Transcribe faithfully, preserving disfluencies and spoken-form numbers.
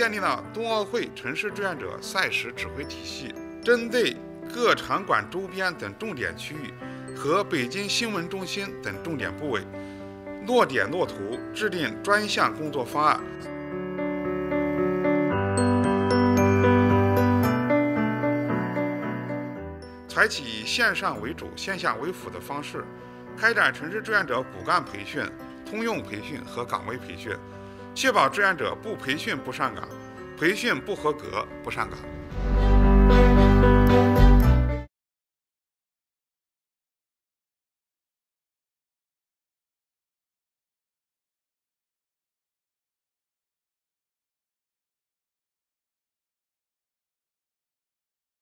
建立了冬奥会城市志愿者赛事指挥体系，针对各场馆周边等重点区域和北京新闻中心等重点部位，落点落图，制定专项工作方案。采取以线上为主、线下为辅的方式，开展城市志愿者骨干培训、通用培训和岗位培训，确保志愿者不培训不上岗，培训不合格不上岗。